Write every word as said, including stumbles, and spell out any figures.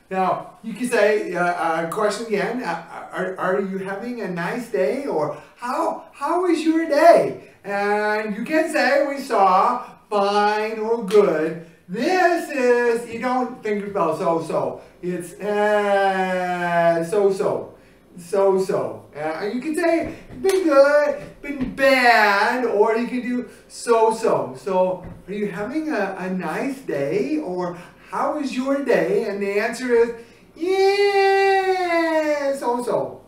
Now, you can say, uh, uh, question again, uh, are, are you having a nice day? Or how, how is your day? And you can say we saw, fine or good. This is, you don't think about so-so. It's uh, so-so. So-so. Uh, you can say, been good, been bad, or you can do so-so. So, are you having a, a nice day? Or how is your day? And the answer is, yeah, so-so.